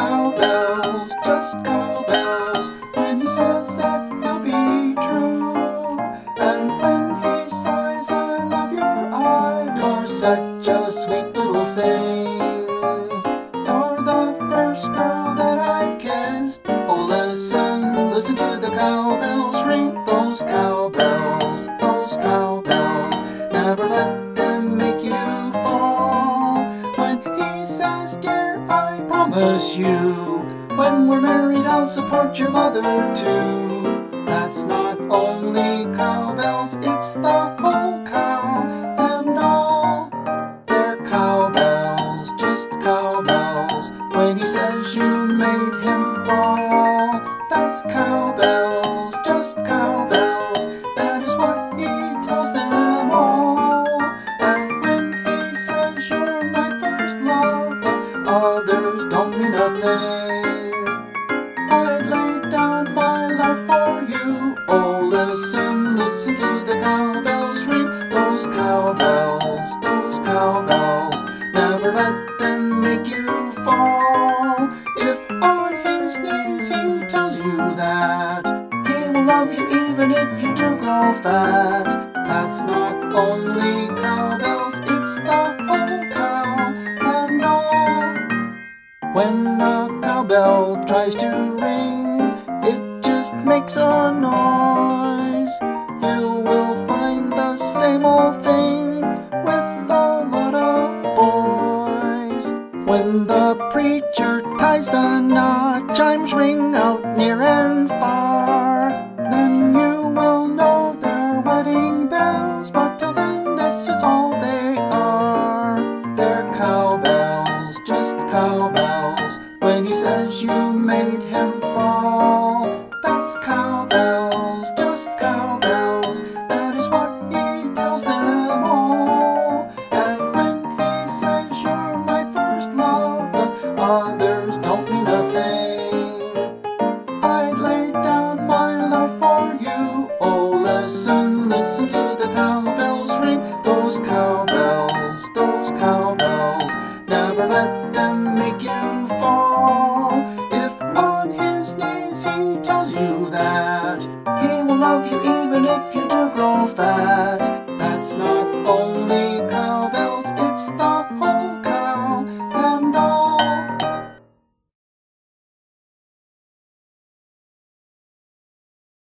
cowbells, just cowbells. When he says that he'll be true, and when he sighs, I love your eye. You're such a sweet little thing. You're the first girl that I've kissed. Oh, listen, listen to the cowbells ring. Those cowbells, those cowbells. Never let them make you fall. When he says, dear, I promise you, when we're married I'll support your mother too. That's not only cowbells, it's the whole cow and all. They're cowbells, just cowbells. When he says you made him fall, that's cowbells, just cowbells. That is what he tells them all. And when he says you're my first love, the others don't mean nothing. I'd lay down my life for you. Oh, listen, listen to the cowbells ring. Those cowbells, those cowbells. Never let them make you fall. If on his knees he tells you that he will love you even if you do grow fat. That's not only cowbells, it's the whole cow and all. When a cowbell tries to ring, it just makes a noise. You will find the same old thing with a lot of boys. When the preacher ties the knot, chimes ring out near and far. Then you will know they're wedding bells, but till then this is all they are. They're cowbells, just cowbells. When he says you made him fall, that's cowbells, just cowbells. That is what he tells them all. And when he says you're my first love, the others don't mean nothing. I'd lay down my life for you. Oh, listen, listen to the cowbells ring. Those cowbells, those cowbells. Never let them make you fall. If on his knees he tells you that he will love you even if you do grow fat. That's not only